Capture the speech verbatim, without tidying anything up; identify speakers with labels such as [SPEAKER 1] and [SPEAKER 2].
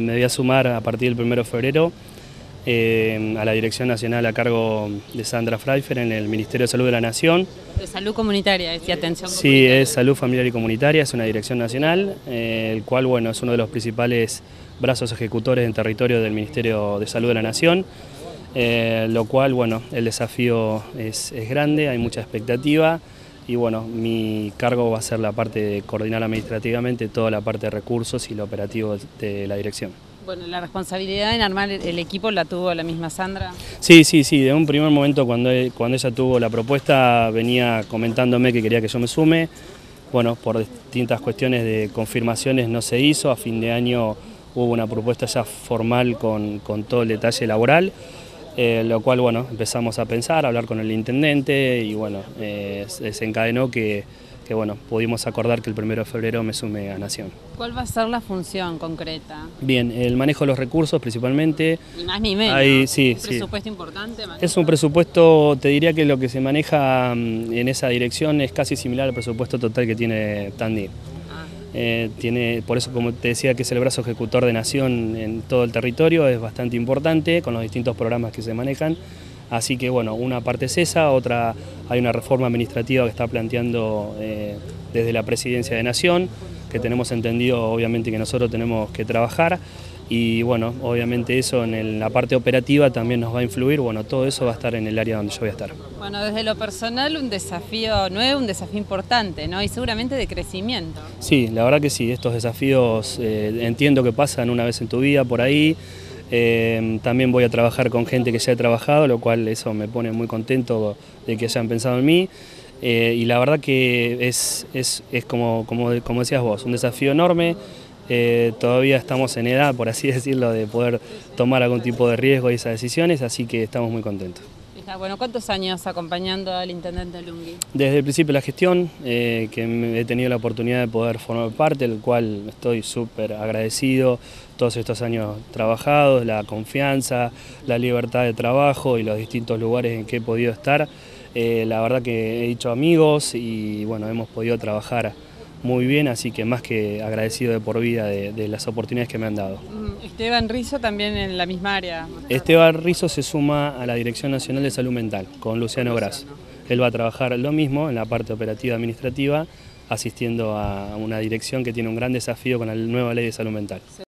[SPEAKER 1] Me voy a sumar a partir del primero de febrero eh, a la Dirección Nacional a cargo de Sandra Pfeiffer en el Ministerio de Salud de la Nación.
[SPEAKER 2] De salud comunitaria, es de atención
[SPEAKER 1] Sí,
[SPEAKER 2] comunitaria.
[SPEAKER 1] es Salud Familiar y Comunitaria, es una dirección nacional, eh, el cual bueno, es uno de los principales brazos ejecutores en territorio del Ministerio de Salud de la Nación, eh, lo cual bueno, el desafío es, es grande, hay mucha expectativa y bueno, mi cargo va a ser la parte de coordinar administrativamente toda la parte de recursos y lo operativo de la dirección.
[SPEAKER 2] Bueno, la responsabilidad en armar el equipo la tuvo la misma Sandra.
[SPEAKER 1] Sí, sí, sí, de un primer momento cuando, cuando ella tuvo la propuesta venía comentándome que quería que yo me sume. Bueno, por distintas cuestiones de confirmaciones no se hizo, a fin de año hubo una propuesta ya formal con, con todo el detalle laboral, eh, lo cual bueno, empezamos a pensar, a hablar con el intendente y bueno, eh, se encadenó que, que bueno, pudimos acordar que el primero de febrero me sume a Nación.
[SPEAKER 2] ¿Cuál va a ser la función concreta?
[SPEAKER 1] Bien, el manejo de los recursos principalmente.
[SPEAKER 2] Ni más ni menos.
[SPEAKER 1] Hay, sí,
[SPEAKER 2] ¿Un
[SPEAKER 1] sí.
[SPEAKER 2] presupuesto importante?
[SPEAKER 1] Es un presupuesto, te diría que lo que se maneja en esa dirección es casi similar al presupuesto total que tiene Tandil.
[SPEAKER 2] Ah.
[SPEAKER 1] Eh, tiene, por eso, como te decía, que es el brazo ejecutor de Nación en todo el territorio, es bastante importante con los distintos programas que se manejan. Así que bueno, una parte es esa, otra hay una reforma administrativa que está planteando eh, desde la Presidencia de Nación, que tenemos entendido obviamente que nosotros tenemos que trabajar y bueno, obviamente eso en el, la parte operativa también nos va a influir, bueno, todo eso va a estar en el área donde yo voy a estar.
[SPEAKER 2] Bueno, desde lo personal un desafío nuevo, un desafío importante, ¿no? Y seguramente de crecimiento.
[SPEAKER 1] Sí, la verdad que sí, estos desafíos eh, entiendo que pasan una vez en tu vida por ahí. Eh, también voy a trabajar con gente que ya he trabajado, lo cual eso me pone muy contento de que hayan pensado en mí. Eh, y la verdad que es, es, es como, como, como decías vos, un desafío enorme. Eh, todavía estamos en edad, por así decirlo, de poder tomar algún tipo de riesgo y esas decisiones, así que estamos muy contentos.
[SPEAKER 2] Bueno, ¿cuántos años acompañando al intendente Lungui?
[SPEAKER 1] Desde el principio de la gestión, eh, que he tenido la oportunidad de poder formar parte, del cual estoy súper agradecido, todos estos años trabajados, la confianza, la libertad de trabajo y los distintos lugares en que he podido estar. Eh, la verdad que he hecho amigos y bueno, hemos podido trabajar muy bien, así que más que agradecido de por vida de, de las oportunidades que me han dado.
[SPEAKER 2] Esteban Rizzo también en la misma área.
[SPEAKER 1] Esteban Rizzo se suma a la Dirección Nacional de Salud Mental con Luciano Gras. Él va a trabajar lo mismo en la parte operativa administrativa, asistiendo a una dirección que tiene un gran desafío con la nueva ley de salud mental.